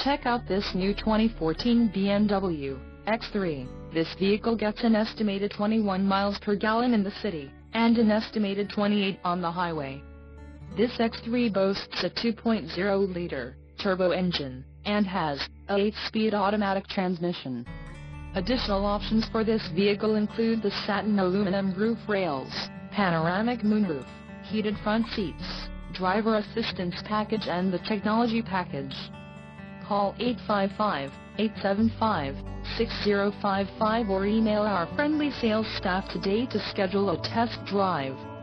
Check out this new 2014 BMW X3. This vehicle gets an estimated 21 miles per gallon in the city, and an estimated 28 on the highway. This X3 boasts a 2.0-liter turbo engine, and has a 8-speed automatic transmission. Additional options for this vehicle include the satin aluminum roof rails, panoramic moonroof, heated front seats, driver assistance package and the technology package. Call 855-875-6055 or email our friendly sales staff today to schedule a test drive.